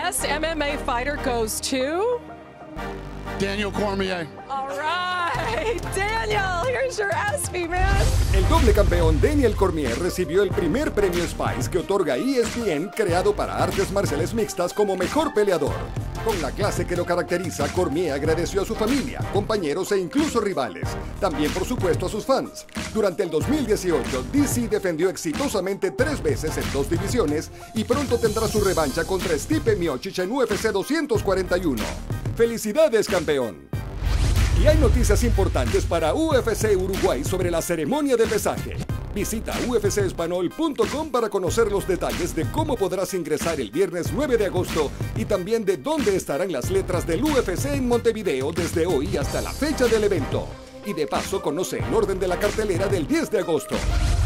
best MMA fighter goes to... Daniel Cormier. All right, Daniel, here's your ESPY, man. El doble campeón Daniel Cormier recibió el primer premio Spice que otorga ESPN, creado para artes marciales mixtas, como mejor peleador. Con la clase que lo caracteriza, Cormier agradeció a su familia, compañeros e incluso rivales. También, por supuesto, a sus fans. Durante el 2018, DC defendió exitosamente 3 veces en 2 divisiones y pronto tendrá su revancha contra Stipe Miocic en UFC 241. ¡Felicidades, campeón! Y hay noticias importantes para UFC Uruguay sobre la ceremonia de pesaje. Visita ufcespanol.com para conocer los detalles de cómo podrás ingresar el viernes 9 de agosto y también de dónde estarán las letras del UFC en Montevideo desde hoy hasta la fecha del evento. Y de paso conoce el orden de la cartelera del 10 de agosto.